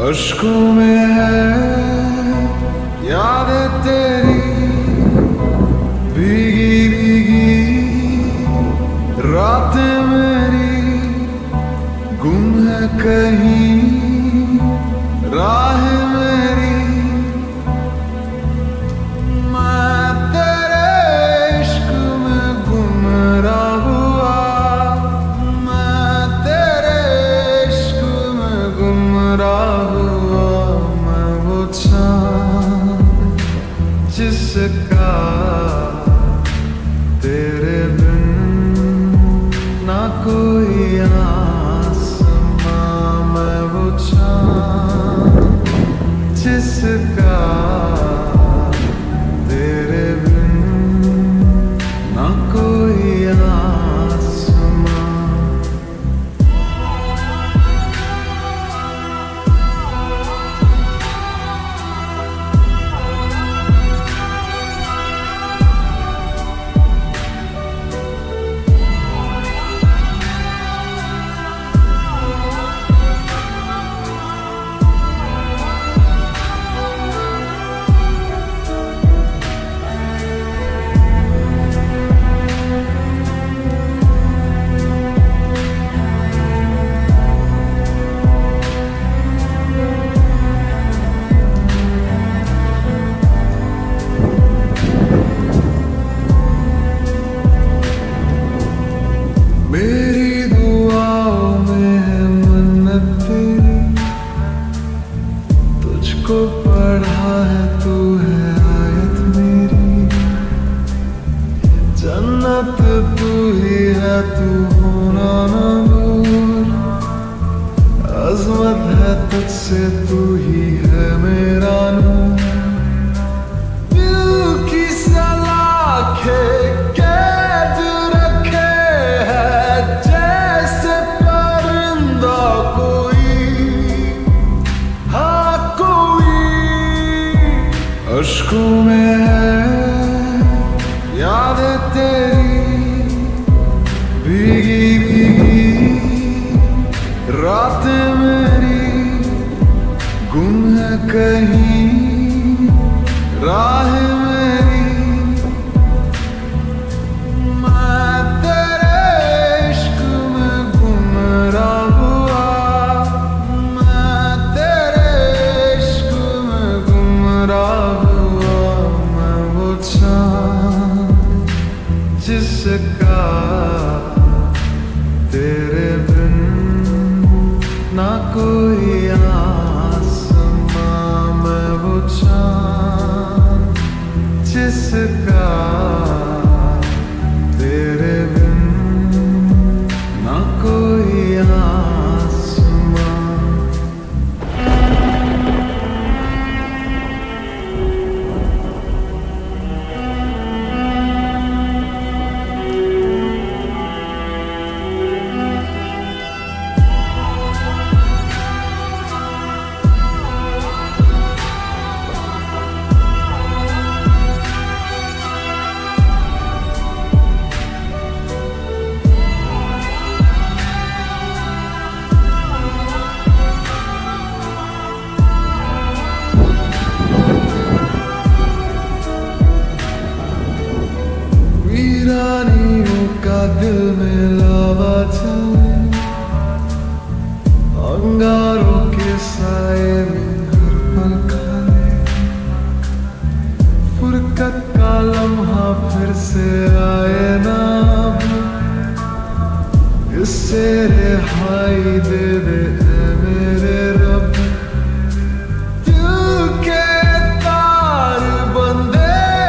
अश्कों में है यादें तेरी भीगी भीगी रातें मेरी गुम है कहीं राह मेरी। मैं तेरे इश्क में गुमराह हुआ, मैं तेरे इश्क में गुमराह हुआ। मैं वो चाँद जिसका तेरे बिन ना कोई आसमां। मैं वो चाँद जिसका तेरे बिन ना कोई आसमां। मेरी दुआओं में है मन्नत तेरी, तुझको पढ़ा है तू है आयत मेरी। जन्नत तू ही है तू होना ना दूर, अज़मत है तुझसे तू ही है मेरा नूर। दिल की सलाखें अश्कों में है यादें तेरी भीगी भीगी रातें मेरी गुम है कहीं राह मेरी। मैं तेरे इश्क में गुमराह हुआ, मैं तेरे इश्क में गुमराह जिसका तेरे बिन ना कोई आसमां। मैं वो चाँद जिसका तेरे बिन ना कोई आसमां। वीरानियों का दिल में लावा चले, अंगारों के साए में हर पल खाले। फुरकत का लम्हा फिर से आए ना, इससे रिहाई दे दे ऐ मेरे रब। दिल के तार बंधे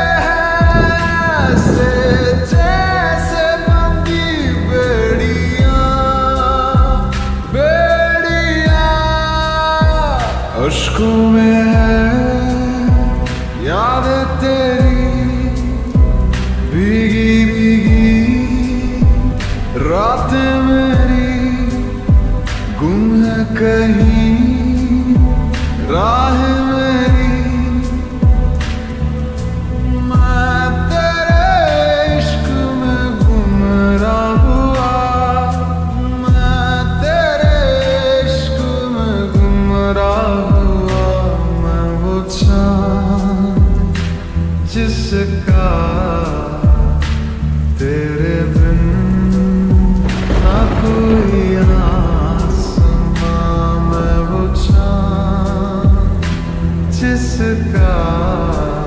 अश्कों में है यादें तेरी भीगी भीगी रातें मेरी गुम है कहीं राह मेरी। मैं तेरे इश्क में गुमराह हुआ, मैं तेरे इश्क में गुमराह जिसका